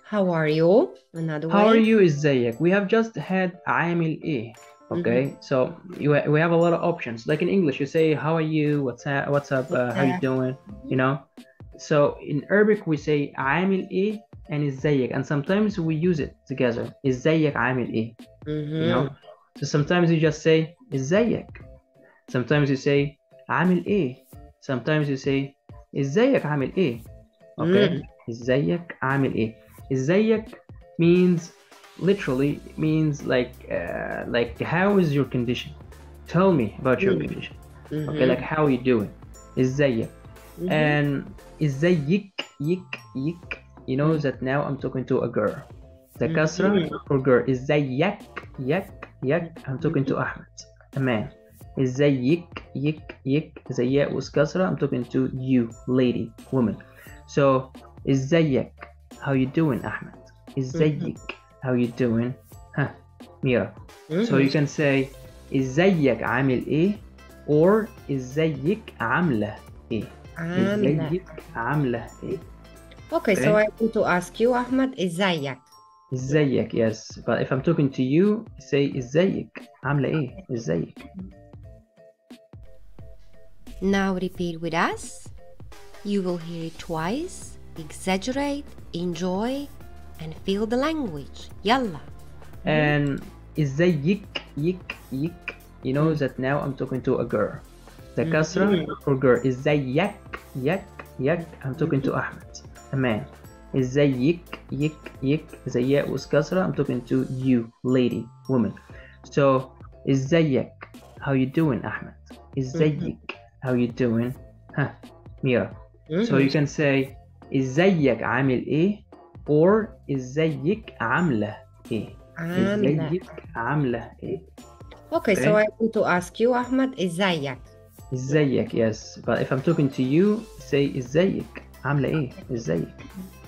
How are you? Another How are way. you ازيك? We have just had عامل ايه. Okay, so we have a lot of options. Like in English, you say how are you? What's up? How you doing? You know. So in Arabic we say عامل ايه and ازيك, and sometimes we use it together. ازيك عامل ايه? You know. So sometimes you just say ازيك. Sometimes you say عامل ايه. Sometimes you say ازيك عامل ايه. Okay. ازيك عامل ايه. ازيك means literally means like how is your condition? Tell me about your condition. Okay, like how are you doing? ازيك. And ازيك يك. You know that now I'm talking to a girl. The kasra for girl. ازيك يك. I'm talking to Ahmed, a man. ازيك يك. The ya was kasra. I'm talking to you, lady, woman. So ازيك. How you doing, Ahmed? ازيك. How you doing? Huh, Mira. So you can say ازيك عامل ايه or ازيك عاملة ايه. ازيك عاملة ايه. Okay, so I want to ask you, Ahmed, ازيك. ازيك, yes. But if I'm talking to you, say ازيك عاملة ايه. ازيك. Now repeat with us. You will hear it twice. Exaggerate, enjoy, and feel the language. Yalla. And ازيك يك. You know that now I'm talking to a girl. The kasra for girl. ازيك يك. I'm talking to Ahmed, a man. ازيك يك. The ya was kasra. I'm talking to you, lady, woman. So ازيك. How you doing, Ahmed? ازيك. How you doing? Huh, Mira. So you can say ازيك عامل ايه or ازيك عاملة ايه. ازيك عاملة ايه. Okay, so I want to ask you, Ahmed, ازيك. ازيك, yes. But if I'm talking to you, say ازيك عاملة ايه. ازيك.